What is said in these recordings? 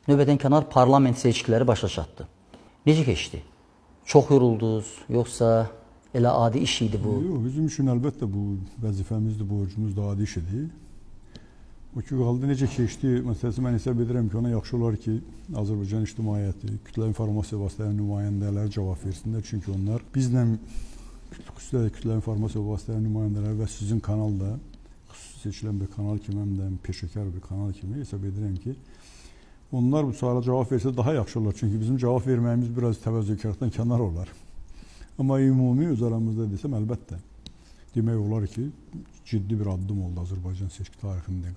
növbədənkənar parlament seçkiləri başa çatdı. Necə keçdi? Çox yoruldunuz, yoxsa elə adi iş idi bu? Yox, bizim üçün əlbəttə bu vəzifəmizdir, borcumuzdur, adi iş idi. O ki, qaldı necə keçdi, məsələsi mən hesab edirəm ki, ona yaxşı olar ki, Azərbaycan ictimaiyyəti, kütləvi informasiya vasitələrinin nümayəndələri cavab versinlər. Çünki onlar bizlə, xüsusilə kütləvi informasiya vasitələrinin nümayəndələri və sizin kanalda, xüsusi seçilən bir kanal kimi, həm də peşəkar bir kanal kimi hesab edirəm ki, onlar bu suala cavab versə daha yaxşı olar. Çünki bizim cavab verməyimiz biraz təvəzzökarlıqdan kənar olar. Amma ümumi öz aramızda desəm, əlbəttə, demək olar ki, ciddi bir addım oldu Azərbaycan seçki tarixində.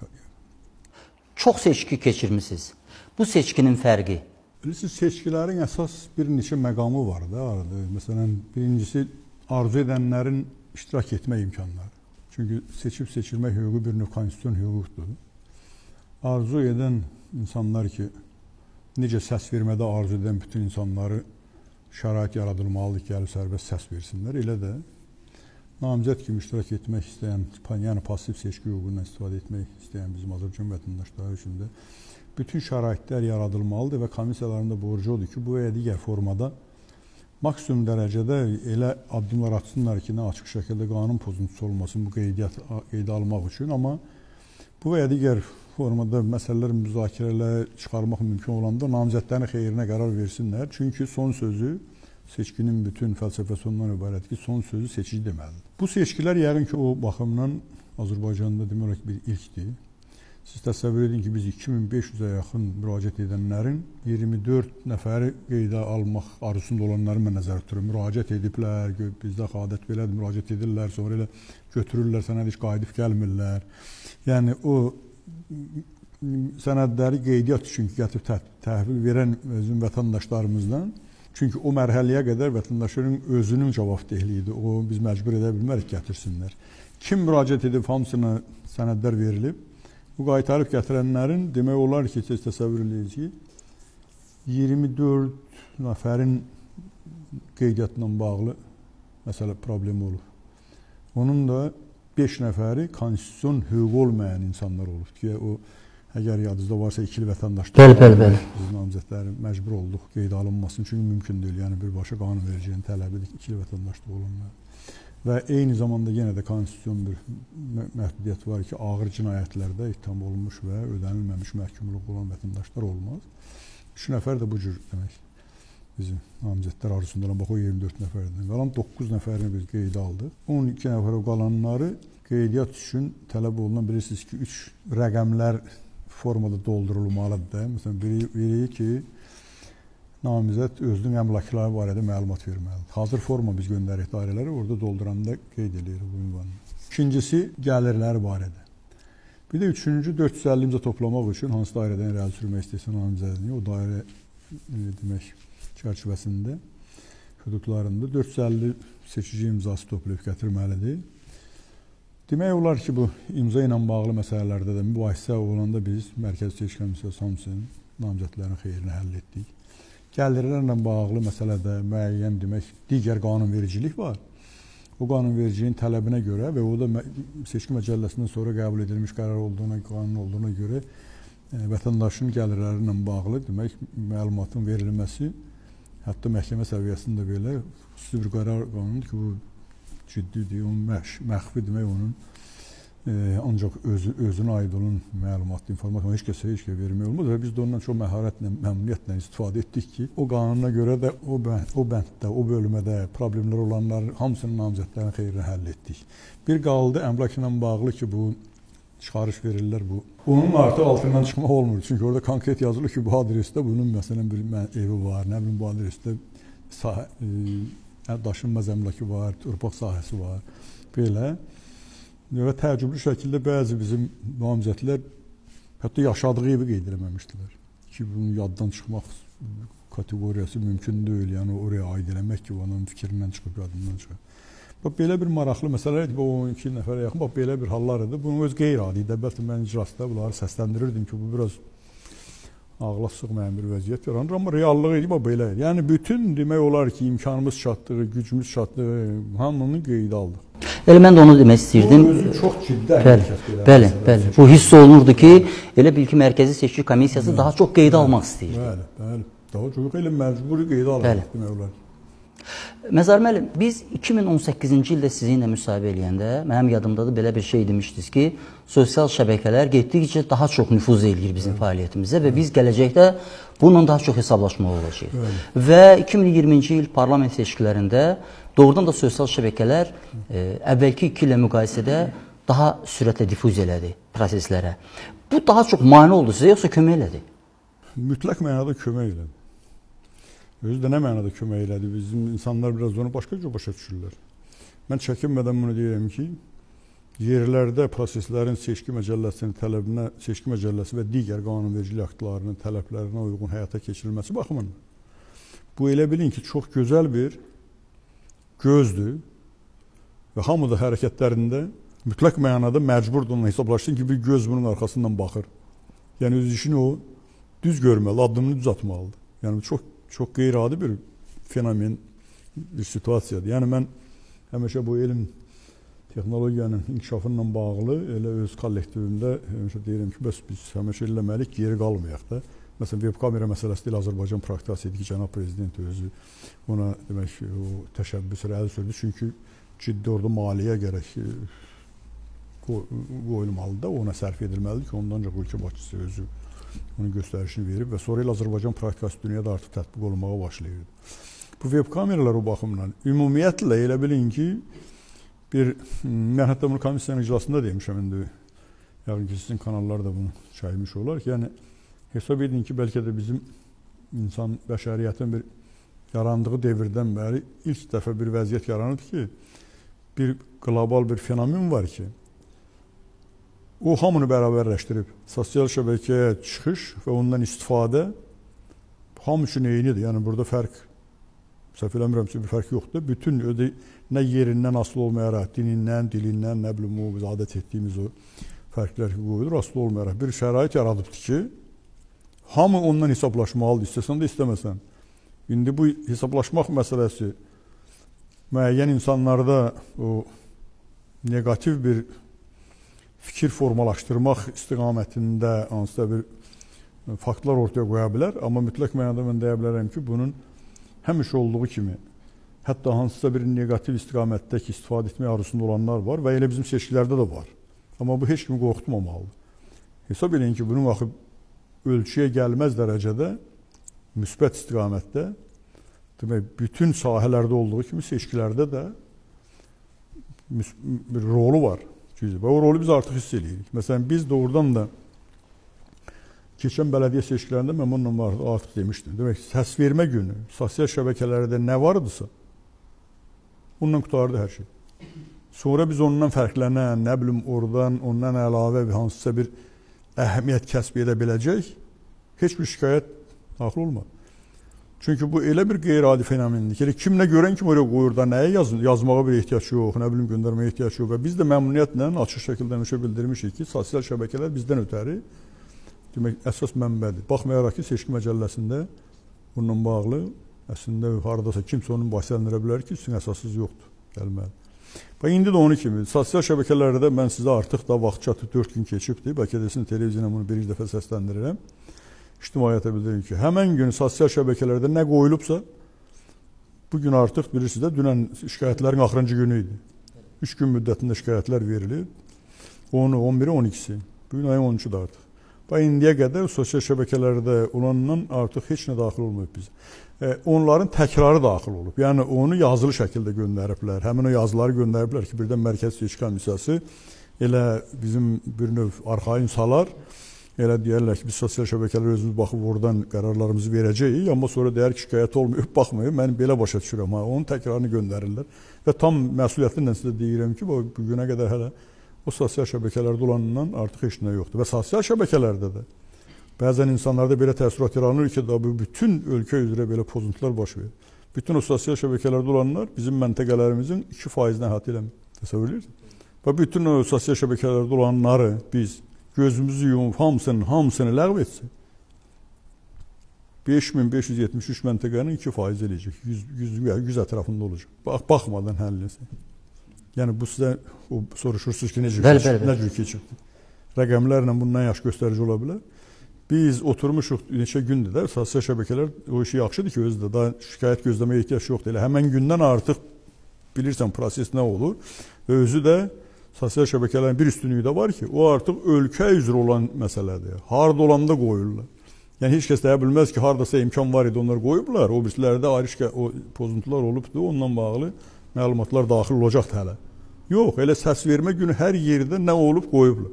Çox seçki keçirmişsiniz. Bu seçkinin fərqi? Bilirsiniz, seçkilərin əsas bir neçə məqamı var da. Məsələn, birincisi, arzu edənlərin iştirak etmə imkanları. Çünki seçib seçilmək hüququ bir növ konstitusiyon hüquqdur. Arzu edən insanlar ki, necə səs vermədə arzu edən bütün insanları şərait yaradılmalıdır ki, gəlib sərbəst səs versinlər. Elə də namizəd kimi iştirak etmək istəyən, yəni pasiv seçki hüququndan istifadə etmək istəyən bizim Azərbaycan vətəndaşları üçün də bütün şəraitlər yaradılmalıdır və komissiyaların da borcu odur ki, bu və ya digər formada maksimum dərəcədə elə addımlar atsınlar ki, nə açıq şəkildə qanun pozuntusu olmasın bu qeydə almaq üçün, amma bu və ya digər formada məsələlər müzakirələ çıxarmaq mümkün olanda namizədlərin xeyrinə qərar versinlər. Çünki son sözü seçkinin bütün fəlsəfəsi ondan ibarət ki, son sözü seçici deməlidir. Bu seçkilər yəqin ki, o baxımdan Azərbaycanda demək bir ilkdir. Siz təsəvvür edin ki, biz 2500-ə yaxın müraciət edənlərin 24 nəfəri qeydə almaq arzusunda olanları mən nəzərdə tuturam. Müraciət ediblər, bizdə adət belədir, müraciət edirlər, sonra elə götürürlər, sənəd heç qayıdıb gəlmirlər. Yəni, o sənədləri qeydiyyat üçün gətirib təhvil verən özün vətəndaşlarımızdan, çünki o mərhələyə qədər vətəndaşların özünün cavabdehliyidir. O, biz məcbur edə bilmərik gətirsinlər. Kim müraciət edib, hamısına sənədlər verilib. Bu qaytarıb gətirənlərin demək olar ki, siz təsəvvür edirsiniz ki, 24 nəfərin qeydiyyatla bağlı məsələ problemi olub. Onun da 5 nəfəri konstitusyon hüququ olmayan insanlar olub ki, o əgər yadınızda varsa ikili vətəndaşlar biz namizədləri məcbur olduq qeydə alınmasın, çünki mümkün deyil. Yəni birbaşa qanunvericinin tələbidir ikili vətəndaşlıq olanlar. Və eyni zamanda yenə də konstitusyon bir məhdudiyyət var ki, ağır cinayətlərdə ittiham olunmuş və ödənilməmiş məhkumluq olan vətəndaşlar olmaz. 3 nəfər də bu cür demək bizim namizədlər arzusunda olan, bax o 24 nəfərdən. Qalan 9 nəfərini biz qeydə aldıq. 12 nəfər o qalanları qeydiyyat üçün tələb olunan, bilirsiniz ki, 3 rəqəmlər formada doldurulmalıdır da. Məsələn, biri ki, namizəd özünün əmlakları barədə məlumat verməlidir. Hazır forma biz göndərik dairələri, orada dolduranda qeyd edirik bu ünvanı. İkincisi, gəlirləri barədə. Bir də üçüncü, 450 imza toplamaq üçün hansı dairədən irəli sürmək istəyirsə namizədini, o dairə demək çərçivəsində, hüdudlarında 450 seçici imzası toplayıb gətirməlidir. Demək olar ki, bu imza ilə bağlı məsələlərdə də mübahisə olanda biz Mərkəzi Seçki Komissiyası hamısının namizədlərin xeyrini həll etdik. Gəlirlərlə bağlı məsələdə müəyyən demək digər qanunvericilik var. O qanunvericiliyin tələbinə görə və o da seçki məcəlləsindən sonra qəbul edilmiş qərar olduğuna, qanun olduğuna görə vətəndaşın gəlirləri ilə bağlı demək məlumatın verilməsi, hətta məhkəmə səviyyəsində belə xüsusi bir qərar qanundur ki, bu ciddidir, məxfi demək onun ancaq özünə aid olan məlumat, informasiya heç kəsə vermək olmaz və biz də ondan çox məharətlə, məmnuniyyətlə istifadə etdik ki, o qanuna görə də o bənddə, o bölmədə problemlər olanların hamısının namizədlərin xeyrini həll etdik. Bir qaldı əmlak ilə bağlı ki, bu çıxarış verirlər bu. Onun artıq altından çıxmaq olmur. Çünki orada konkret yazılır ki, bu adresdə bunun məsələn bir evi var, nə bilim bu adresdə daşınmaz əmlakı var, torpaq sahəsi var, belə. Və təəccüblü şəkildə bəzi bizim namizədlər hətta yaşadığı evi qeyd eləməmişdilər. Ki, bunun yaddan çıxmaq kateqoriyası mümkün deyil, yəni oraya aid eləmək ki, onun fikrindən çıxıb, yadından çıxıb. Bax, belə bir maraqlı məsələ idi, 12 nəfərə yaxın, bax, belə bir hallar idi. Bunun öz qeyri-adi idi. Bəlkə mən icrasda bunları səsləndirirdim ki, bu biraz ağla sığmayan bir vəziyyət yaranır, amma reallığı idi, bax, belə idi. Yəni, bütün demək olar ki, imkanımız çatdığı, gücümüz çatdığı hamını qeydə aldıq. Elə mən də onu demək istəyirdim. Bu özü çox ciddi Bəli, hərəkət bəli, bəli. Bu hiss olunurdu ki, elə bil ki, Mərkəzi Seçki Komissiyası daha çox qeydə almaq istəyirdi. Bəli, bəli. Daha çox elə məcburi qeydə almaq demək olar. Məzar müəllim, biz 2018-ci ildə sizinlə müsahibə eləyəndə mənim yadımdadır belə bir şey demişdiniz ki, sosial şəbəkələr getdikcə daha çox nüfuz eləyir bizim fəaliyyətimizə və biz gələcəkdə bununla daha çox hesablaşmalı olacağıq. Və 2020-ci il parlament seçkilərində doğrudan da sosial şəbəkələr əvvəlki 2 ilə müqayisədə daha sürətlə difuz elədi proseslərə. Bu daha çox mane oldu sizə, yoxsa kömək elədi? Mütləq mənada kömək elədi. Özü də nə mənada kömək elədi? Bizim insanlar biraz onu başqa cür başa düşürlər. Mən çəkinmədən bunu deyirəm ki, yerlərdə proseslərin seçki məcəlləsinin tələbinə, seçki məcəlləsi və digər qanunvericilik aktlarının tələblərinə uyğun həyata keçirilməsi baxımından bu elə bilin ki, çox gözəl bir gözdür və hamı da hərəkətlərində mütləq mənada məcburdur onunla hesablaşsın ki, bir göz bunun arxasından baxır. Yəni öz işini o düz görməli, addımını düz atmalıdır. Yəni çox qeyri-adi bir fenomen, bir situasiyadır. Yəni mən həmişə bu elm, texnologiyanın inkişafıyla bağlı elə öz kollektivimdə həmişə deyirəm ki, bəs biz həmişə eləməliyik, geri qalmayaq da. Məsələn, web kamera məsələsi deyil, Azərbaycan praktikası idi ki, cənab prezident özü ona demək ki, o təşəbbüsü əl sürdü. Çünki ciddi orada maliyyə gərək qoyulmalıdır da, ona sərf edilməlidir ki, ondan ancaq ölkə başçısı özü onun göstərişini verib və sonra ilə Azərbaycan praktikası dünyada artıq tətbiq olunmağa başlayırdı. Bu web kameralar o baxımdan ümumiyyətlə elə bilin ki, mən hətta bunu komissiyanın iclasında demişəm, indi yəqin ki, sizin kanallar da bunu çaymış olar ki, yəni hesab edin ki, bəlkə də bizim insan bəşəriyyətin bir yarandığı devirdən bəri ilk dəfə bir vəziyyət yaranıb ki, bir qlobal bir fenomen var ki, o hamını bərabərləşdirib. Sosial şəbəkəyə çıxış və ondan istifadə hamı üçün eynidir. Yəni burada fərq, səhv eləmirəmsə bir fərq yoxdur. Bütün nə yerindən asılı olmayaraq, dinindən, dilindən, nə bilim o biz adət etdiyimiz o fərqlər qoyulur, asılı olmayaraq bir şərait yaradıbdır ki, hamı ondan hesablaşmalıdır, istəsən də istəməsən. İndi bu hesablaşmaq məsələsi müəyyən insanlarda o negativ bir fikir formalaşdırmaq istiqamətində hansısa bir faktlar ortaya qoya bilər. Amma mütləq mənada mən deyə bilərəm ki, bunun həmişə olduğu kimi, hətta hansısa bir negativ istiqamətdəki istifadə etmək arzusunda olanlar var və elə bizim seçkilərdə də var. Amma bu heç kimi qorxutmamalıdır. Hesab edin ki, bunun axı ölçüyə gəlməz dərəcədə müsbət istiqamətdə, demək, bütün sahələrdə olduğu kimi seçkilərdə də bir rolu var. Və o rolu biz artıq hiss edirik. Məsələn, biz doğrudan da keçən bələdiyyə seçkilərində mən bununla artıq demişdim. Demək ki, səsvermə günü sosial şəbəkələrdə nə vardısa, ondan qutardı hər şey. Sonra biz ondan fərqlənən, nə bilim, oradan, ondan əlavə hansısa bir əhəmiyyət kəsb edə biləcək, heç bir şikayət daxil olmadı. Çünki bu elə bir qeyri-adi fenomendir ki, kim nə görən kim oraya qoyur da, nəyə yazmağa bir ehtiyac yox, nə bilim, göndərməyə ehtiyac yox. Və biz də məmnuniyyətlə açıq şəkildə həmişə bildirmişik ki, sosial şəbəkələr bizdən ötəri demək, əsas mənbədir. Baxmayaraq ki, seçki məcəlləsində bununla bağlı əslində haradasa kimsə onun bahsləndirə bilər ki, sizin əsassız yoxdur, gəlməli. Və indi də onu kimi, sosial şəbəkələrdə mən sizə artıq da vaxt çatıb 4 gün keçibdir, bəlkə də sizin televizyona bunu birinci dəfə səsləndirirəm. İctimaiyyətə bildirim ki, həmən gün sosial şəbəkələrdə nə qoyulubsa, bugün artıq bilirsiniz də, dünən şikayətlərin axırıncı günü idi. 3 gün müddətində şikayətlər verilir. 10-u, 11-i, 12-si. Bugün ayın 13-üdür artıq. Və indiyə qədər sosial şəbəkələrdə olandan artıq heç nə daxil olmayıb biz. Onların təkrarı daxil olub. Yəni, onu yazılı şəkildə göndəriblər. Həmin o yazıları göndəriblər ki, birdən Mərkəzi Seçki Komissiyası elə bizim bir növ arxain salar, elə deyərlər ki, biz sosial şəbəkələr özümüz baxıb oradan qərarlarımızı verəcəyik, amma sonra deyər ki, şikayət olmayıb, baxmayıb, mən belə başa düşürəm, onun təkrarını göndərirlər və tam məsuliyyətlə sizə deyirəm ki, bu günə qədər hələ o sosial şəbəkələrdə olanından artıq heç nə yoxdur və sosial şəbəkələrdə də bəzən insanlarda belə təəssürat yaranır ki, bütün ölkə üzrə belə pozuntular baş verir. Bütün o sosial şəbəkələrdə olanlar bizim məntəqələrimizin 2%-ni əhatə eləmir. Təsəvvür edirsiniz? Və bütün o sosial şəbəkələrdə olanları biz gözümüzü yumub hamısını ləğv etsək, 5573 məntəqənin 2% eləyəcək, 100 ətrafında olacaq. Baxmadan həll etsin. Yəni bu sizə soruşursunuz ki, necə keçibdi? Rəqəmlərlə bundan yaxşı göstərici ola bilər. Biz oturmuşuq neçə gündür də sosial şəbəkələr o işi yaxşıdır ki, özü də daha şikayət gözləməyə ehtiyac yoxdur. Elə həmin gündən artıq bilirsən proses nə olur və özü də sosial şəbəkələrin bir üstünlüyü də var ki, o artıq ölkə üzrə olan məsələdir. Harda olanda qoyurlar. Yəni heç kəs deyə bilməz ki, hardasa imkan var idi onlar qoyublar. O birisilərdə ayrı o pozuntular olubdu, ondan bağlı məlumatlar daxil olacaqdı hələ. Yox, elə səs vermə günü hər yerdə nə olub qoyublar.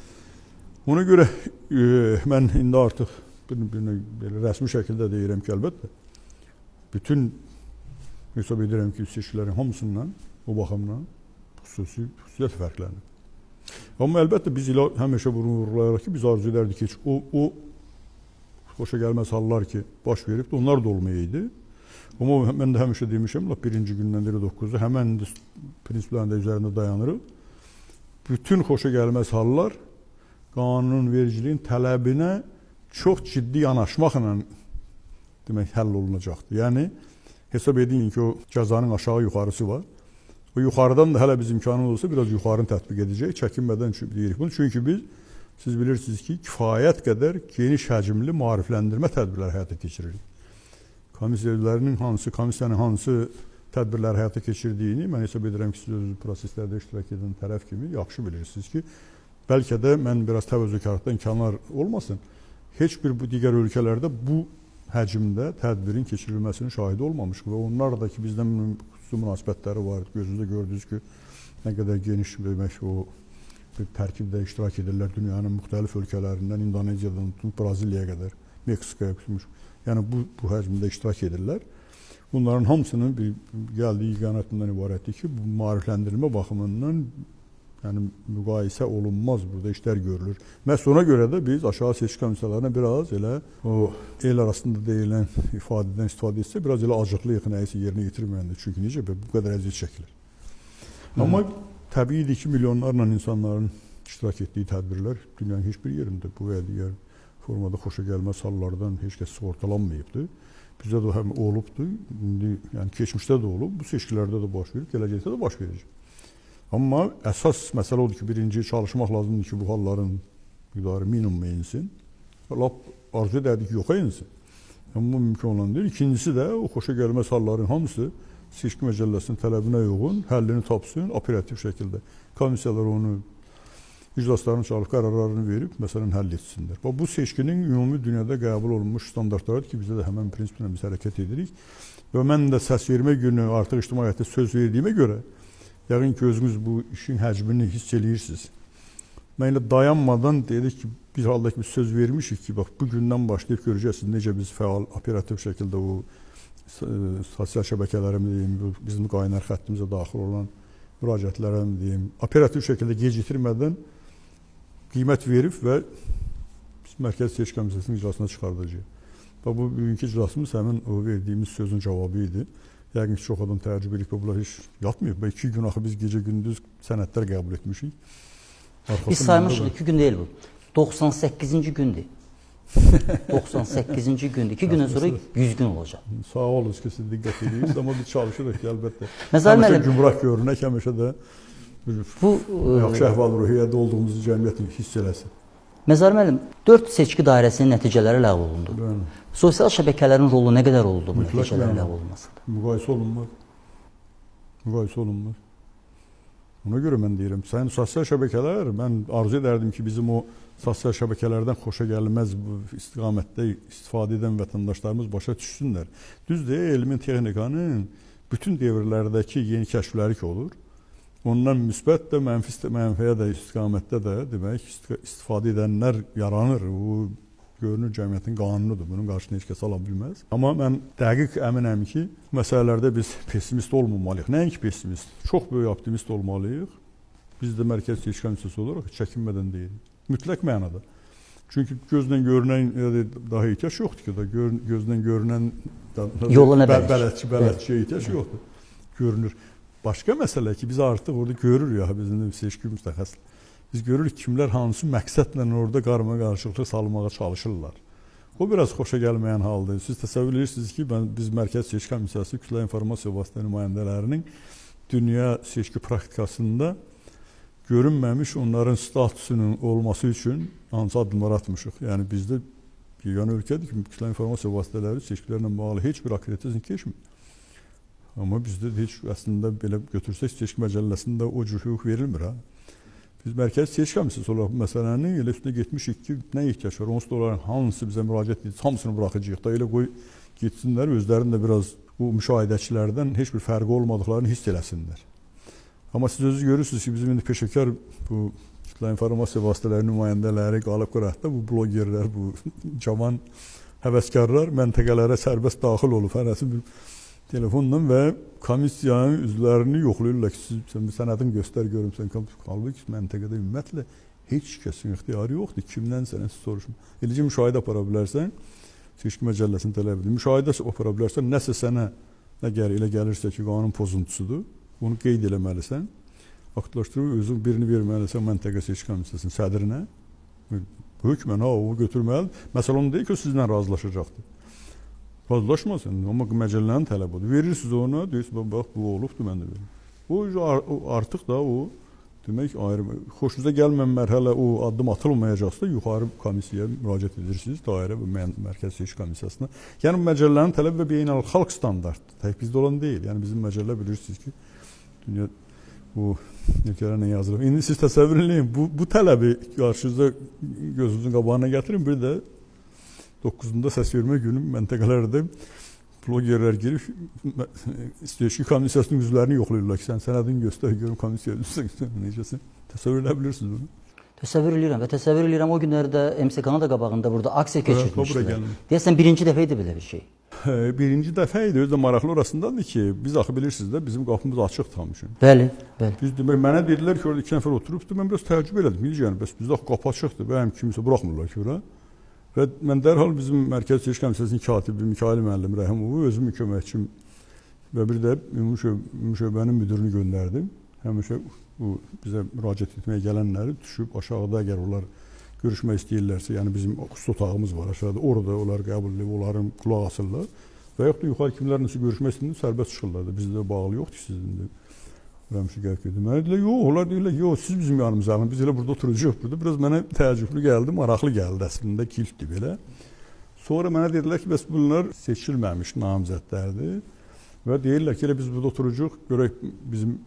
Ona görə mən indi artıq belə rəsmi şəkildə deyirəm ki, əlbəttə bütün hesab edirəm ki, seçkilərin hamısından o baxımdan xüsusiyyət fərqlənir. Amma əlbəttə biz ilə həmişə bunu vurgulayaraq ki, biz arzu edərdik ki, o xoşa gəlməz hallar ki, baş veribdi, onlar da olmayaydı. Amma mən də həmişə demişəm, birinci gündən 9-da həmən prinsiplərin də üzərində dayanırıq. Bütün xoşa gəlməz hallar qanunvericiliyin tələbinə çox ciddi yanaşmaqla demək həll olunacaqdır. Yəni hesab edin ki, o cəzanın aşağı-yuxarısı var. O yuxarıdan da hələ biz imkanımız olsa biraz yuxarını tətbiq edəcək, çəkinmədən deyirik bunu. Çünki biz, siz bilirsiniz ki, kifayət qədər geniş həcmli maarifləndirmə tədbirləri həyata keçiririk. Komissiyanın hansı tədbirləri həyata keçirdiyini mən hesab edirəm ki, siz öz proseslərdə iştirak edən tərəf kimi yaxşı bilirsiniz ki, bəlkə də mən biraz təvəzzükarlıqdan kənar olmasın, heç bir bu digər ölkələrdə bu həcmdə tədbirin keçirilməsinin şahidi olmamışıq və onlar da ki, bizdən xüsusi münasibətləri var. Gözünüzdə gördünüz ki, nə qədər geniş demək o tərkibdə iştirak edirlər dünyanın müxtəlif ölkələrindən, İndoneziyadan tutun Braziliyaya qədər, Meksikaya tutmuş. Yəni bu həcmdə iştirak edirlər. Bunların hamısının bir gəldiyi iqamətdən ibarətdir ki, bu maarifləndirilmə baxımından yəni müqayisə olunmaz, burada işlər görülür. Məhz ona görə də biz aşağı seçki komissiyalarına biraz elə o el arasında deyilən ifadədən istifadə etsə, biraz elə acıqlı nəyisə yerinə yetirməyəndir. Çünki necə bu qədər əziyyət çəkilir. Amma təbiidir ki, milyonlarla insanların iştirak etdiyi tədbirlər dünyanın heç bir yerində bu və digər formada xoşa gəlməz hallardan heç kəs sığortalanmayıbdır. Bizdə də həm olubdur, indi yəni keçmişdə də olub, bu seçkilərdə də baş verib, gələcəkdə də baş verəcək. Amma əsas məsələ odur ki, birinci çalışmaq lazımdır ki, bu halların miqdarı minimuma insin. Lap arzu edərdik yoxa insin. Amma bu mümkün olan deyil. İkincisi də o xoşa gəlməz halların hamısı seçki məcəlləsinin tələbinə uyğun həllini tapsın, operativ şəkildə. Komissiyalar onu iclaslarını çalıb qərarlarını verib, məsələn, həll etsinlər. Bu seçkinin ümumi dünyada qəbul olunmuş standartlarıdır ki, bizdə də həmən prinsiplə biz hərəkət edirik. Və mən də səs vermə günü artıq ictimaiyyətə söz verdiyimə görə yəqin ki, özünüz bu işin həcmini hiss edirsiniz. Mən elə dayanmadan dedik ki, bir halda ki, biz söz vermişik ki, bax, bu gündən başlayıb görəcəksiniz necə biz fəal, operativ şəkildə o sosial şəbəkələrimi deyim, bizim qaynar xəttimizə daxil olan müraciətlərimi deyim, operativ şəkildə gecikdirmədən qiymət verib və biz Mərkəzi Seçki Komissiyasının iclasına çıxardacağıq. Bu bugünkü iclasımız həmin o verdiyimiz sözün cavabı idi. Yəqin ki, çox adam təəccüb edib, bunlar heç yatmayıb. 2 gün axı biz gecə-gündüz sənədlər qəbul etmişik. Biz saymışıq, 2 gün deyil bu. 98-ci gündür. 98-ci gündür. 2 gündən sonra 100 gün olacaq. Sağ olun ki, siz diqqət edirsiniz, amma biz çalışırıq ki, əlbəttə. Həmişə gümrah görünək, həmişə də yaxşı əhval-ruhiyyədə olduğumuzu cəmiyyət hiss eləsin. Məzar müəllim, 4 seçki dairəsinin nəticələri ləğv olundu. Sosial şəbəkələrin rolu nə qədər oldu bu nəticələrin ləğv olunmasında? Müqayisə olunmaz. Müqayisə olunmaz. Ona görə mən deyirəm, sənin sosial şəbəkələr, mən arzu edərdim ki, bizim o sosial şəbəkələrdən xoşa gəlməz bu istiqamətdə istifadə edən vətəndaşlarımız başa düşsünlər. Düzdür, elmin, texnikanın bütün devirlərdəki yeni kəşfləri ki olur. Ondan müsbət də, mənfiyə də, istiqamətdə də demək, istifadə edənlər yaranır. Bu görünür cəmiyyətin qanunudur. Bunun qarşısını heç kəs ala bilməz. Amma mən dəqiq əminəm ki, məsələlərdə biz pessimist olmamalıyıq. Nəinki pessimist, çox böyük optimist olmalıyıq. Biz də Mərkəzi Seçki Komissiyası olaraq çəkinmədən deyirik. Mütləq mənada. Çünki gözlə görünən daha ehtiyac yoxdur ki, gözlə görünən bələdçiyə ehtiyac yoxdur. Görünür. Başqa məsələ ki, biz artıq orada görürük ya, bizim seçki müstəxəssislər. Biz görürük kimlər hansı məqsədlə orada qarşılıqlı salmağa çalışırlar. O biraz xoşa gəlməyən haldır. Siz təsəvvür edirsiniz ki, biz Mərkəzi Seçki Komissiyası kütlə informasiya vasitələri nümayəndələrinin dünya seçki praktikasında görünməmiş onların statusunun olması üçün hansı addımlar atmışıq. Yəni bizdə yeganə ölkədir ki, kütləvi informasiya vasitələri seçkilərlə bağlı heç bir akreditasiya keçmir. Amma bizdə heç əslində belə götürsək seçki məcəlləsində o cür hüquq verilmir ha. Biz mərkəzi seçki komissiyası olaraq bu məsələni elə üstünə getmişik ki, nə ehtiyac var? Onsuz da onların hansı bizə müraciət edir, hamısını buraxacağıq da elə qoy getsinlər, özlərinin də biraz bu müşahidəçilərdən heç bir fərqi olmadıqlarını hiss eləsinlər. Amma siz özünüz görürsünüz ki, bizim indi peşəkar bu kütləvi informasiya vasitələri nümayəndələri qalıb qıraqda, bu blogerlər, bu cavan həvəskarlar məntəqələrə sərbəst daxil olub, hərəsi bir telefonla və komissiyanın üzvlərini yoxlayırlar ki, sən sənədini göstər görüm, sən halbuki məntəqədə ümumiyyətlə heç kəsin ixtiyarı yoxdur, kimdən sənə soruşma. Eləcə müşahidə apara bilərsən, seçki məcəlləsini tələb edir. Müşahidə apara bilərsən, nəsə sənə elə gəlirsə ki, qanun pozuntusudur, onu qeyd eləməlisən, aktlaşdırıb özün birini verməlisən məntəqə seçki komissiyasının sədrinə, hökmən o götürməlidir. Məsələ onu deyil ki, o sizlə razılaşacaqdır. Razılaşmasın, amma məcəllənin tələb odur. Verirsiniz ona, deyirsiniz, bax, bu olubdur, mən də verim. O artıq da o, demək, ayrı, xoşunuza gəlməyən mərhələ o addım atılmayacaqsa, yuxarı komissiyaya müraciət edirsiniz, dairə və mərkəz seçki komissiyasına. Yəni, məcəllənin tələb və beynəlxalq standartdır. Tək bizdə olan deyil. Yəni, bizim məcəllə bilirsiniz ki, dünya bu ölkələrlə yazılıb. İndi siz təsəvvür edin, bu tələbi qarşınızda gözünüzün qabağına gətirin. Bir də 9-da səs vermə günü məntəqələrdə blogerlər girib seçki komissiyasının üzvlərini yoxlayırlar ki, sən sənədini göstər, görüm komissiyaya üzvsən, necəsin? Təsəvvür edə bilirsiniz bunu? Təsəvvür edirəm. O günlərdə MSK-nın da qabağında burada aksiya keçirmişdilər. Deyəsən, birinci dəfə idi belə bir şey. Birinci dəfə idi, özü də maraqlı orasındadır ki, biz axı bilirsiniz də, bizim qapımız açıq tamışın. Bəli. Biz demək, mənə dedilər ki, orada 2 nəfər oturubdur, mən biraz təəccüb elədim. Yəni, bəs bizdə qapı açıqdır, bəyəm kimsə buraxmırlar ki, ora. Və mən dərhal bizim Mərkəzi Seçki Komissiyasının katibi Mikail müəllim Rəhimovu, özüm köməkçim və bir də müşahibənin müdirini göndərdim. Həmişə bizə müraciət etməyə gələnləri düşüb aşağıda, əgər onlar görüşmək istəyirlərsə, yəni bizim xüsusi otağımız var aşağıda, orada onlar qəbul edib, onların qulaq asırlar və yaxud da yuxarı kimlərlə görüşmək istəyirlər, sərbəst çıxırlar da, bizdə bağlı yoxdur sizindir. Həmişə gəlib gedim. Mənə deyirlər, yox, onlar deyirlər, yox, siz bizim yanımıza alın, biz elə burada oturacaq burada. Biraz mənə təəccüblü gəldi, maraqlı gəldi əslində, kiltdir belə. Sonra mənə dedilər ki, bəs bunlar seçilməmiş namizədlərdir və deyirlər ki, elə biz burada oturacaq, görək bizim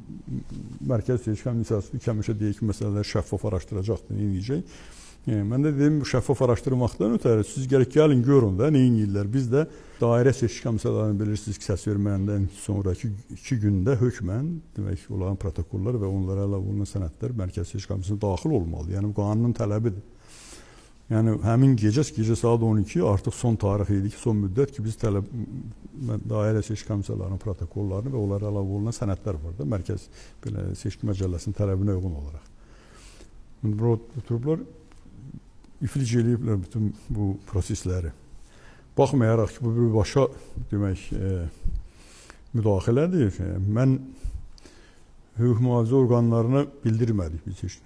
Mərkəzi Seçki Komissiyası həmişə deyir ki, məsələləri şəffaf araşdıracaqdır, neyəcək. Mən də dedim, şəffaf araşdırmaqdan ötəri, siz gələk gəlin, görün də, neyinləyirlər. Biz də dairə seçki komissiyalarını bilirsiniz ki, səs verməyəndən sonraki 2 gündə hökmən, demək ki, onların protokollar və onlara əlavə olunan sənədlər Mərkəzi Seçki Komissiyasına daxil olmalı. Yəni, qanunun tələbidir. Yəni, həmin gecə saat 12 artıq son tarix idi ki, son müddət ki, biz dairə seçki komissiyalarının protokollarını və onlara əlavə olunan sənədlər var da, Mərkəzi Seçki Məcəlləsinin tələbinə uyğun olaraq. Oturublar, iflic eləyiblər bütün bu prosesləri. Baxmayaraq ki, bu bir başa demək, müdaxilədir. Mən hüquq mühafizə orqanlarına bildirmədik biz heç.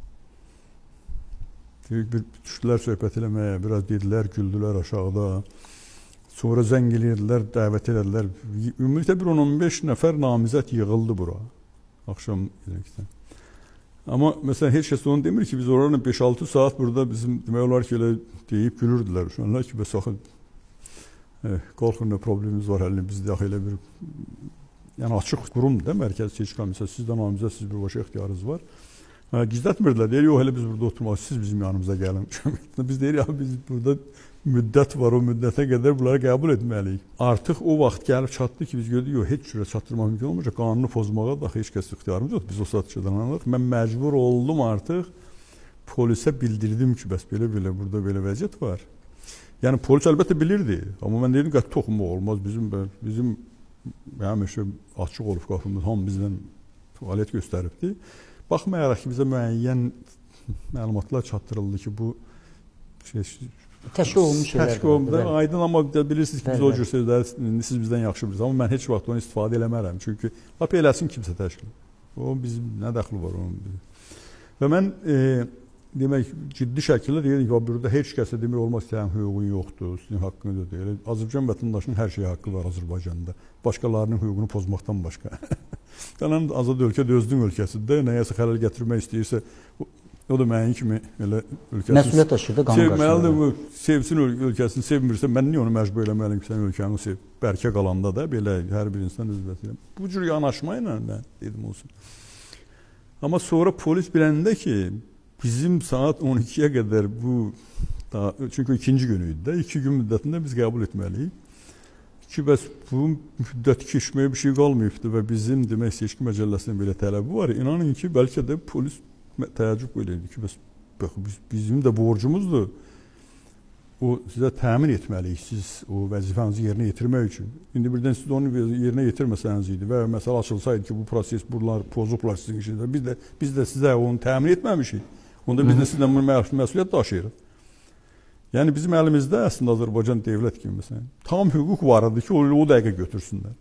Bir düşdülər söhbət eləməyə, biraz dedilər, güldülər aşağıda. Sonra zəng eləyirdilər, dəvət elədilər. Ümumiyyətlə bir 10-15 nəfər namizəd yığıldı bura. Axşam izləkdən. Amma məsələn, heç kəs onu demir ki, biz oralarla 5-6 saat burada bizim demək olar ki, elə deyib gülürdülər. Onlar ki, bəs axı qalxın, nə problemimiz var, hələ bizdə axı elə bir yəni açıq qurumdur da, Mərkəzi Seçki Komissiyası, sizdə namizədsiniz, bir başa ixtiyarınız var. Gizlətmirdilər, deyir, yox, elə biz burada oturmaq, siz bizim yanımıza gəlin. Biz deyir, ya biz burada müddət var, o müddətə qədər bunları qəbul etməliyik. Artıq o vaxt gəlib çatdı ki, biz gördük, yox, heç cürə çatdırmaq mümkün olmayacaq, qanunu pozmağa da heç kəs ixtiyarımız yox, biz o saatçıdan anladıq. Mən məcbur oldum artıq, polisə bildirdim ki, bəs belə burada belə vəziyyət var. Yəni, polis əlbəttə bilirdi, amma mən dedim, qəti toxunmaq olmaz, bizim həmişə açıq olub qapımız, hamı bizdən fəaliyyət göstəribdi. Baxmayaraq ki, bizə müəyyən məlumatlar çatdırıldı ki, bu təşkil olunmuş şeylərdir. Təşkil olunmuş, aydın, amma bilirsiniz ki, biz o cür sözləri siz bizdən yaxşı bilirsiniz. Amma mən heç vaxt onu istifadə eləmərəm. Çünki lap eləsin kimsə təşkil. O bizim nə dəxli var onun. Və mən demək, ciddi şəkildə deyirəm ki, burada heç kəsə demir olmaz ki, hüququn yoxdur, sizin haqqınız deyil. Azərbaycan vətəndaşının hər şeyə haqqı var Azərbaycanda. Başqalarının hüququnu pozmaqdan başqa. Qalan azad ölkə də özünün ölkəsində nəyəsə xələl gətirmək istəyirsə, o da mənim kimi elə ölkəsini məsuliyyət daşıyır da qanun qarşısında. Sevməlidir, sevsin ölkəsini, sevmirsə mən niyə onu məcbur eləməliyim ki, sən ölkəni sev. Bərkə qalanda da belə hər bir insan öz vəsilə. Bu cür yanaşma ilə mən dedim olsun. Amma sonra polis biləndə ki, bizim saat 12-yə qədər bu çünki ikinci günü idi də, 2 gün müddətində biz qəbul etməliyik. Ki, bəs bu müddət keçməyə bir şey qalmayıbdır və bizim demək seçki məcəlləsinin belə tələbi var. İnanın ki, bəlkə də polis təəccüb edirdi ki, bəs bizim də borcumuzdur. O sizə təmin etməliyik siz o vəzifənizi yerinə yetirmək üçün. İndi birdən siz onu yerinə yetirməsəniz idi və məsələ açılsaydı ki, bu proses bunlar pozublar sizin işinizdə. Biz də sizə onu təmin etməmişik. Onda biz də sizdən məsuliyyət daşıyırıq. Yəni bizim əlimizdə əslində Azərbaycan dövlət kimi məsələn tam hüquq var idi ki, o dəqiqə götürsünlər.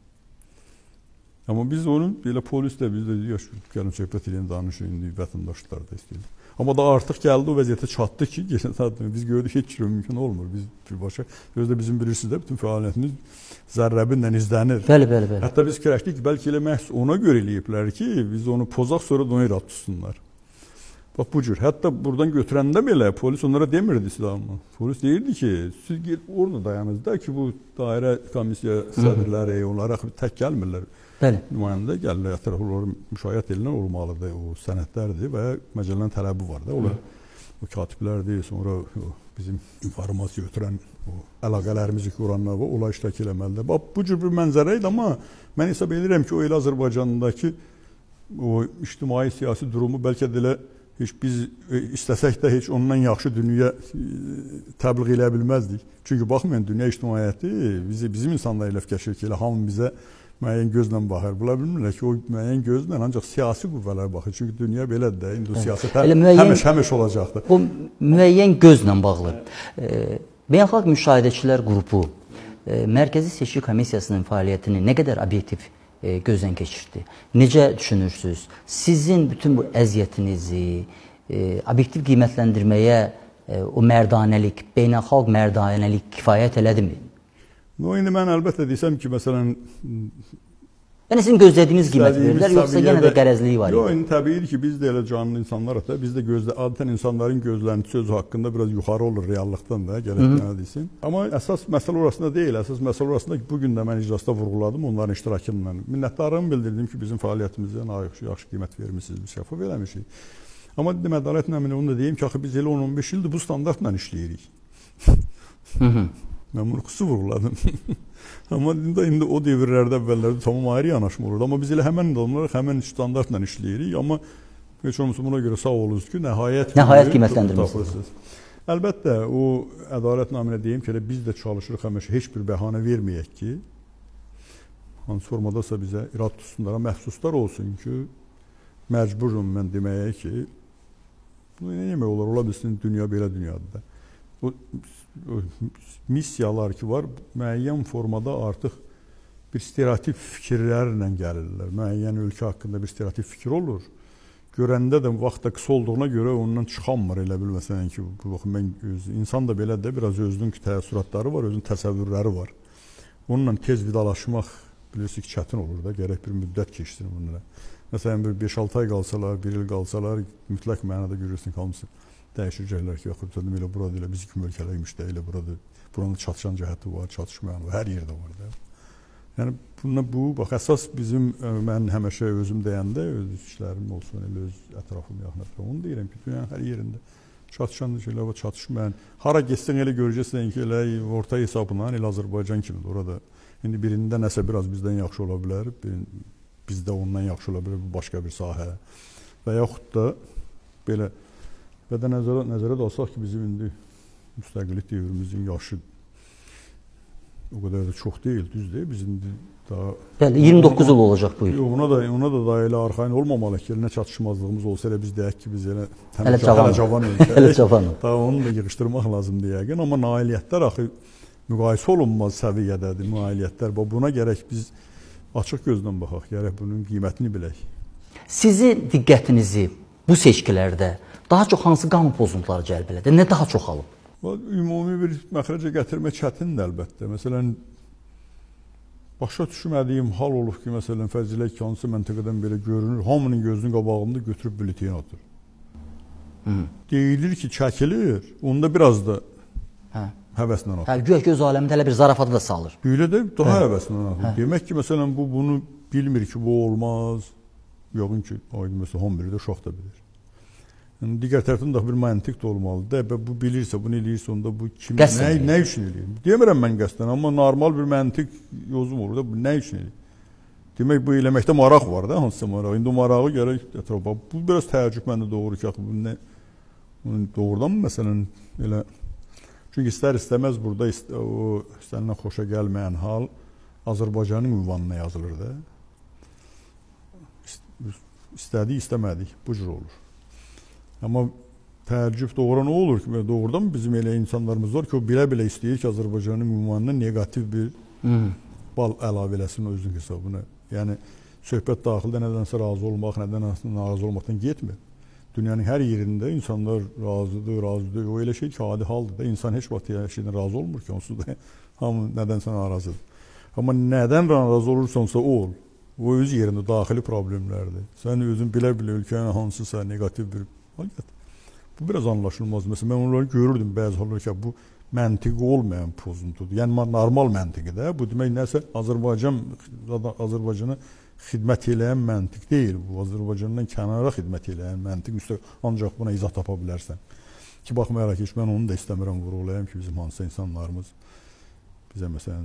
Amma biz onun belə polis də biz də gəlin söhbət edin, danışın, indi vətəndaşlar da istəyir. Amma da artıq gəldi o vəziyyətə çatdı ki, biz gördük heç cür mümkün olmur. Biz birbaşa özdə bizim bilirsiniz də bütün fəaliyyətimiz zərrəbinlə izlənir. Bəli. Hətta biz fikirləşdik ki, bəlkə elə məhz ona görə eləyiblər ki, biz onu pozaq sonra da onu irad tutsunlar. Bax bu cür. Hətta buradan götürəndə belə polis onlara demirdi silahımı. Polis deyirdi ki, siz gelib orada dayanınız da ki, bu dairə komissiya sədrləri, onlara tək gəlmirlər. Bəli. Nümayəndə gəlirlər, ətrafları müşayiət edilən olmalıdır. O sənədlərdir və məcəllənin tələbi var da. O katiblərdir, sonra bizim informasiya götürən o əlaqələrimizi kuranlar var, onlar iştirak eləməlidir. Bax bu cür bir mənzərə idi, amma mən hesab edirəm ki, o elə Azərbaycandakı o ictimai siyasi durumu bəlkə də elə heç biz istəsək də heç ondan yaxşı dünya təbliğ eləyə bilməzdik. Çünki baxmayın, dünya ictimaiyyəti bizim insanlar ilə fikirləşir ki, elə hamı bizə müəyyən gözlə baxır. Bula bilmirlər ki, o müəyyən gözlə ancaq siyasi qüvvələr baxır. Çünki dünya belədir də, indi o siyasət həmişə olacaqdır. O müəyyən gözlə bağlı. Beynəlxalq müşahidəçilər qrupu Mərkəzi Seçki Komissiyasının fəaliyyətini nə qədər obyektiv gözdən keçirdi. Necə düşünürsünüz? Sizin bütün bu əziyyətinizi obyektiv qiymətləndirməyə o mərdanəlik, beynəlxalq mərdanəlik kifayət elədimi? İndi mən əlbəttə desəm ki, məsələn... Yəni sizin gözlədiyiniz qiymət verirlər, yoxsa yenə də qərəzliyi var? Yox, indi təbiidir ki, biz də elə canlı insanlarıq da, biz də adətən insanların gözlənti sözü haqqında biraz yuxarı olur reallıqdan da, gərək mənə desin. Amma əsas məsələ orasında deyil, əsas məsələ orasında ki, bugün də mən iclasda vurğuladım onların iştirakıyla. Minnətdarlığımı bildirdim ki, bizim fəaliyyətimizə yaxşı qiymət vermişsiniz, biz şəffaf eləmişik. Amma dedim, ədalətlə onu da deyim ki, axı biz elə 10-15 ildir bu standartla işləyirik. Mən bunu xüsusi vurğuladım. Amma indi o devirlərdə əvvəllərdə tamam ayrı yanaşma olurdu. Amma biz elə həmən standartla işləyirik. Amma heç olmasa buna görə sağ olunuz ki, nəhayət qiymətləndirirsiniz. Əlbəttə, o ədalət naminə deyim ki, biz də çalışırıq həmişə heç bir bəhanə verməyək ki, hansı formadasa bizə irad tutsunlara məxsuslar olsun ki, məcburum mən deməyə ki, nə yemək olar, ola bilsin dünya belə dünyadır da. O missiyalar ki var, müəyyən formada artıq bir stereotip fikirlərlə gəlirlər. Müəyyən ölkə haqqında bir stereotip fikir olur. Görəndə də vaxt da qısa olduğuna görə ondan çıxanmır elə bil. Məsələn ki, insan da belə də biraz özünün təəssüratları var, özünün təsəvvürləri var. Onunla tez vidalaşmaq bilirsiniz ki, çətin olur da, gərək bir müddət keçsin bunlara. Məsələn, bir 5-6 ay qalsalar, 1 il qalsalar, mütləq mənada görürsün hamısı. Dəyişəcəklər ki, yaxud dedim elə burada elə biz kimi ölkələymiş də elə burada buranın çatışan cəhəti var, çatışmayan var, hər yerdə var da. Yəni bu bax əsas bizim mən həmişə özüm deyəndə öz işlərim olsun, elə öz ətrafım yaxınlıqda onu deyirəm ki, dünyanın hər yerində çatışan şeylər var, çatışmayan. Hara getsən elə görəcəksən ki, elə orta hesabla elə Azərbaycan kimidir orada. İndi birində nəsə biraz bizdən yaxşı ola bilər, bizdə ondan yaxşı ola bilər başqa bir sahə və yaxud da belə və də nəzərə də alsaq ki, bizim indi müstəqillik devrimizin yaşı o qədər də çox deyil, düz deyil. Biz indi daha... Bəli, 29 il olacaq bu il. Ona da elə arxain olmamalı ki, nə çatışmazlığımız olsa elə biz deyək ki, biz hələ cavan ölkə. Daha onu da yığışdırmaq lazımdır yəqin. Amma nailiyyətlər axı müqayisə olunmaz səviyyədədir, nailiyyətlər. Buna gərək biz açıq gözlə baxaq, gərək bunun qiymətini bilək. Sizin diqqətinizi bu seçkilərdə daha çox hansı qanun pozuntuları cəlb elədi? Nə daha çox alıb? Ümumi bir məxrəcə gətirmək çətindir əlbəttə. Məsələn, başa düşmədiyim hal olub ki, məsələn, fəzilət ki, hansı məntəqədən belə görünür, hamının gözünün qabağında götürüb bülletin atır. Deyilir ki, çəkilir, onda biraz da həvəslə atır. Güya göz aləmində elə bir zarafatı da salır. Belə də daha həvəslə atır. Demək ki, məsələn, bu bunu bilmir ki, bu olmaz. Yoxun ki, məsələn, hamı bilir də, uşaq da bilir. Yəni, digər tərəfdən də bir məntiq də olmalıdır. Bu bilirsə, bunu eləyirsə, onda bu kim, nə üçün eləyir? Demirəm mən qəsdən, amma normal bir məntiq yozum olur da, bu nə üçün eləyir? Demək, bu eləməkdə maraq var da, hansısa maraq. İndi o marağı gərək ətrafa. Bu biraz təəccüb məndə doğru ki, bu nə? Doğrudan mı, məsələn, elə... Çünki istər-istəməz burada o səndən xoşa gəlməyən hal Azərbaycanın ünvanına yazılır da. İstədik, istəmədik, bu cür olur. Amma təəccüb doğru nə olur ki, doğrudan bizim elə insanlarımız var ki, o bilə-bilə istəyir ki, Azərbaycanın ünvanına negativ bir bal əlavə eləsin özünün hesabına. Yəni, söhbət daxildə nədənsə razı olmaq, nədənsə narazı olmaqdan getmir. Dünyanın hər yerində insanlar razıdır. O elə şey ki, adi haldır da. İnsan heç vaxt hər şeydən razı olmur ki, onsuz da hamı nədənsə narazıdır. Amma nədən narazı olursansa ol. O öz yerində daxili problemlərdir. Sən özün bilə-bilə ölkənin hansısa negativ bir halət. Bu biraz anlaşılmaz. Məsələn, mən onları görürdüm bəzi hallar ki, bu məntiqi olmayan pozuntudur. Yəni, normal məntiqi də. Bu demək, nəsə Azərbaycana xidmət eləyən məntiq deyil. Bu, Azərbaycandan kənara xidmət eləyən məntiq. Ancaq buna izah tapa bilərsən. Ki, baxmayaraq ki, mən onu da istəmirəm vurğulayam ki, bizim hansısa insanlarımız bizə, məsələn,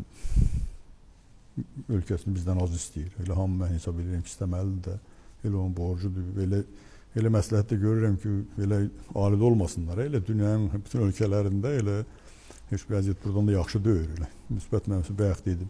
ölkəsini bizdən az istəyir. Elə hamı mən hesab edirəm ki, istəməlidir də. Elə onun borcudur. Elə məsləhətdə görürəm ki, elə alidə olmasınlar. Elə dünyanın bütün ölkələrində elə heç vəziyyət buradan da yaxşı deyil. Müsbət mənfi bayaq dedim.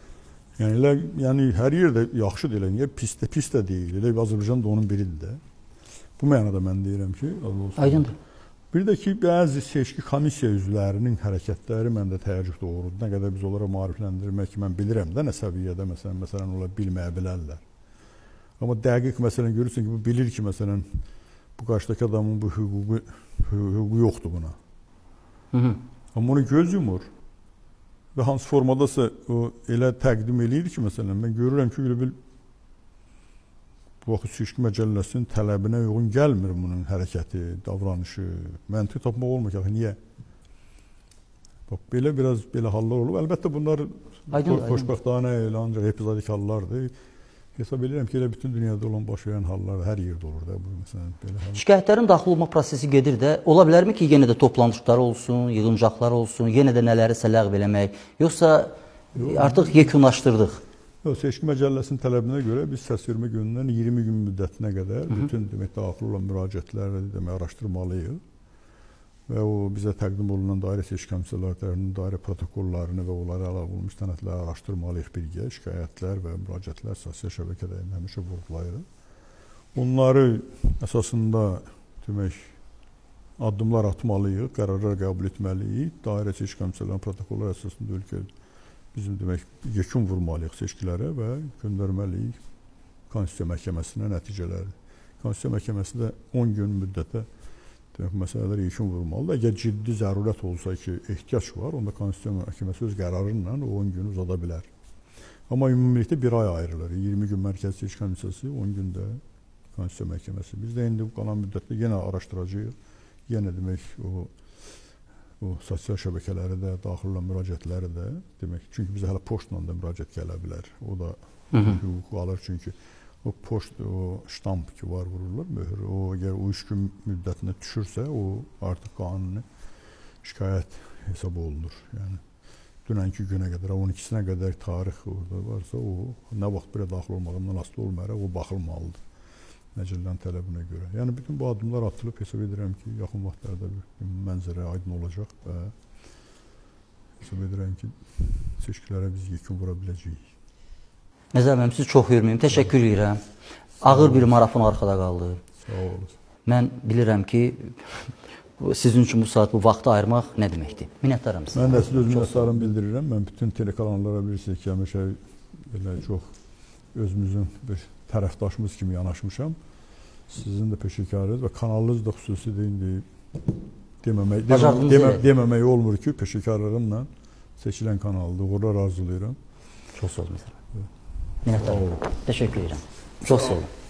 Yəni hər yerdə yaxşıdır elə. Niyə pis də deyil. Elə Azərbaycan da onun biridir də. Bu mənada mən deyirəm ki, aydındır. Bir də ki, bəzi seçki komissiya üzvlərinin hərəkətləri məndə təəccüb doğurur. Nə qədər biz onlara maarifləndirmək ki, mən bilirəm də nə səviyyədə məsələn onlar bilməyə bilərlər. Amma dəqiq məsələn görürsən ki, bu bilir ki, məsələn bu qarşıdakı adamın bu hüququ yoxdur buna. Amma onu göz yumur. Və hansı formadasa o elə təqdim eləyir ki, məsələn, mən görürəm ki, elə bil bu vaxt seçki məcəlləsinin tələbinə uyğun gəlmir bunun hərəkəti, davranışı, məntiq tapmaq olmur ki, niyə? Bax, belə hallar olur. Əlbəttə, bunlar xoşbəxtانə elə ancaq epizodik hallardır. Hesab edirəm ki, elə bütün dünyada olan baş verən hallar hər yerdə olur da. Şikayətlərin daxil olma prosesi gedir də. Ola bilərmi ki, yenə də toplanışlar olsun, yığıncaqlar olsun, yenə də nələrisə ləğv eləmək, yoxsa artıq yekunlaşdırdıq? Yox, seçki məcəlləsinin tələbinə görə biz səsvermə günündən 20 gün müddətinə qədər bütün daxil olan müraciətləri araşdırmalıyıq. Və o bizə təqdim olunan dairə seçki komissiyaları tərəfindən dairə protokollarını və onlara əlavə olmuş sənədləri araşdırmalıyıq birgə. Şikayətlər və müraciətlər sosial şəbəkədə həmişə vurğulayırıq. Onları əsasında demək addımlar atmalıyıq, qərarlar qəbul etməliyik. Dairə seçki komissiyalarının protokolları əsasında ölkə bizim demək yekun vurmalıyıq seçkilərə və göndərməliyik Konstitusiya Məhkəməsinə nəticələri. Konstitusiya Məhkəməsi də 10 gün müddətə demək, məsələlər yekun vurmalıdır. Əgər ciddi zərurət olsa ki, ehtiyac var, onda Konstitusiya Məhkəməsi öz qərarı ilə o 10 günü uzada bilər. Amma ümumilikdə bir ay ayrılır. 20 gün Mərkəzi Seçki Komissiyası, 10 gündə Konstitusiya Məhkəməsi. Biz də indi bu qalan müddətdə yenə araşdıracağıq. Yenə demək o sosial şəbəkələri də, daxil olan müraciətləri də demək. Çünki bizə hələ poçtla da müraciət gələ bilər. O da hüququ alır çünki o poçt, o ştamp ki var vururlar, möhür. O əgər o 3 gün müddətinə düşürsə, o artıq qanuni şikayət hesab olunur. Yəni dünənki günə qədər, 12-sinə qədər tarix orada varsa, o nə vaxt birə daxil olmağından asılı olmayaraq o baxılmalıdır məcəllənin tələbinə görə. Yəni bütün bu addımlar atılıb, hesab edirəm ki, yaxın vaxtlarda bir mənzərə aydın olacaq və hesab edirəm ki, seçkilərə biz yekun vura biləcəyik. Nəzər müəllim, sizi çox hörməyim, təşəkkür edirəm. Ağır bir marafon arxada qaldı. Sağ olun. Mən bilirəm ki, sizin üçün bu saat, bu vaxtı ayırmaq nə deməkdir? Minnətdaram sizə. Mən də sizə öz minnətdarlığımı bildirirəm. Mən bütün telekanallara bilirsiniz ki, həmişə belə çox özümüzün bir tərəfdaşımız kimi yanaşmışam. Sizin də peşəkarınız və kanalınız da xüsusidir indi deməmək olmur ki, peşəkarlığımla seçilən kanaldır. Uğurlar arzulayıram. Çox sağ olun məsələn. Minnətdaram. Təşəkkür edirəm. Çox sağ olun.